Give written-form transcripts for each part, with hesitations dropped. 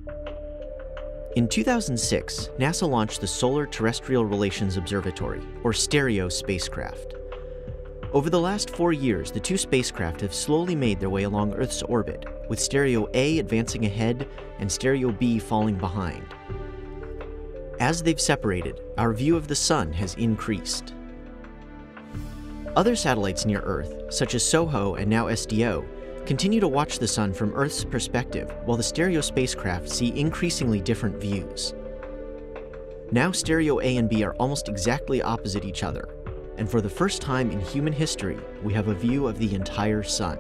In 2006, NASA launched the Solar TErrestrial Relations Observatory, or STEREO spacecraft. Over the last 4 years, the two spacecraft have slowly made their way along Earth's orbit, with STEREO A advancing ahead and STEREO B falling behind. As they've separated, our view of the Sun has increased. Other satellites near Earth, such as SOHO and now SDO, continue to watch the Sun from Earth's perspective, while the STEREO spacecraft see increasingly different views. Now STEREO A and B are almost exactly opposite each other, and for the first time in human history, we have a view of the entire Sun.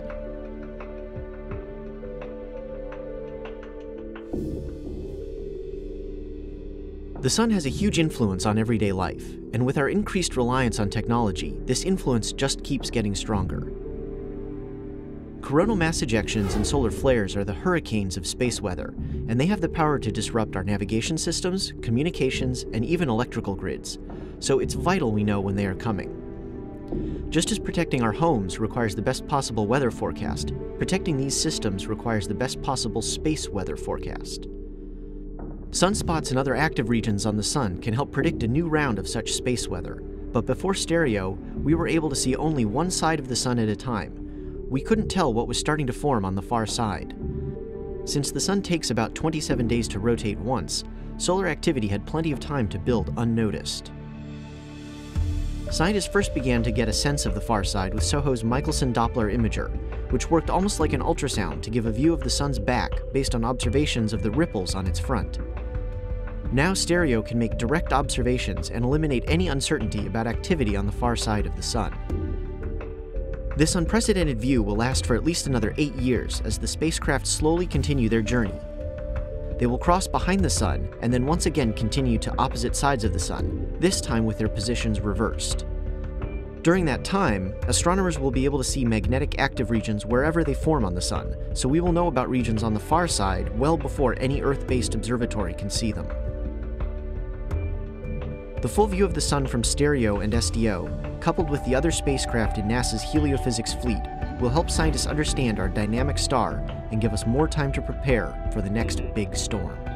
The Sun has a huge influence on everyday life, and with our increased reliance on technology, this influence just keeps getting stronger. Coronal mass ejections and solar flares are the hurricanes of space weather, and they have the power to disrupt our navigation systems, communications, and even electrical grids, so it's vital we know when they are coming. Just as protecting our homes requires the best possible weather forecast, protecting these systems requires the best possible space weather forecast. Sunspots and other active regions on the Sun can help predict a new round of such space weather, but before STEREO, we were able to see only one side of the Sun at a time. We couldn't tell what was starting to form on the far side. Since the Sun takes about 27 days to rotate once, solar activity had plenty of time to build unnoticed. Scientists first began to get a sense of the far side with SOHO's Michelson Doppler imager, which worked almost like an ultrasound to give a view of the Sun's back based on observations of the ripples on its front. Now STEREO can make direct observations and eliminate any uncertainty about activity on the far side of the Sun. This unprecedented view will last for at least another 8 years as the spacecraft slowly continue their journey. They will cross behind the Sun and then once again continue to opposite sides of the Sun, this time with their positions reversed. During that time, astronomers will be able to see magnetic active regions wherever they form on the Sun, so we will know about regions on the far side well before any Earth-based observatory can see them. The full view of the Sun from STEREO and SDO, coupled with the other spacecraft in NASA's Heliophysics fleet, will help scientists understand our dynamic star and give us more time to prepare for the next big storm.